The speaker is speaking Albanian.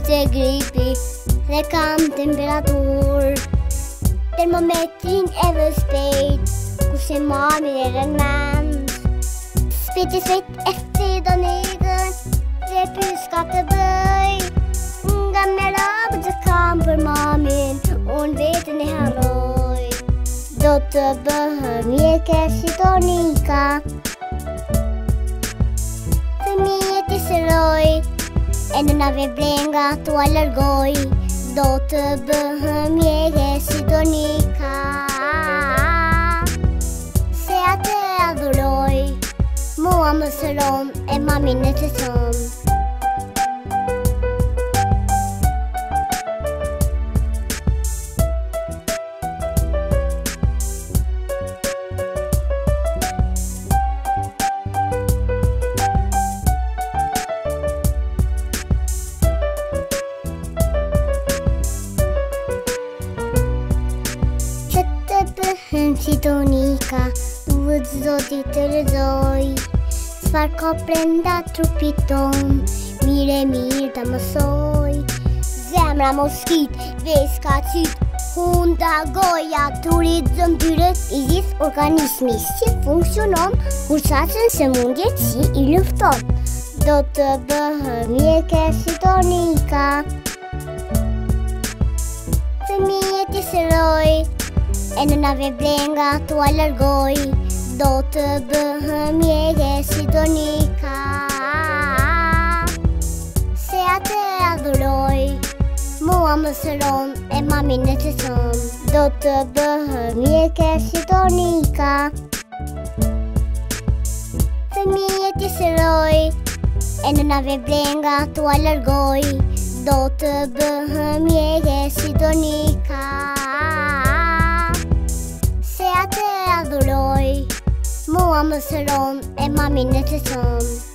të gripi dhe kam temperatur. Termometrin e vë shpejt, kushe mami e rënmend. Shpejt e do negën, dhe pyes ka të bëj. Nga me rabë që kam për mamin, unë vetën e harroj. Do të bëhem mjeke si tonika, fëmijët i sëroj, e nënave blenga t'u alargoj. Do të bëhem mjeke si tonika, se atë e adhuroj. Mua më sëron e mamin e të thëm. Se të bëhem si tonika, duhet zoti të lexoj. Çfarë ka brenda trupit ton, mirë të mësoj. Zemra moskit, veska qyt, hunda, goja, turit, zëmbyrët, i gjithë organismi si funksionon, kur qaqen se mundjet si i lufton. Do të bëhem mjeke si tonika, fëmijët i sëroj, e nënave blenga t'u alargoj. Do të bëhem mjeke si tonika, se atë e adhuroj. Mua më sëron e mamin e të thëm. Do të bëhem mjeke si tonika, fëmijët i sëroj, e nënave blenga t'u alargoj. Do të bëhem mjeke si tonika, se atë e adhuroj. Mua më sëron e mamin e të thëm.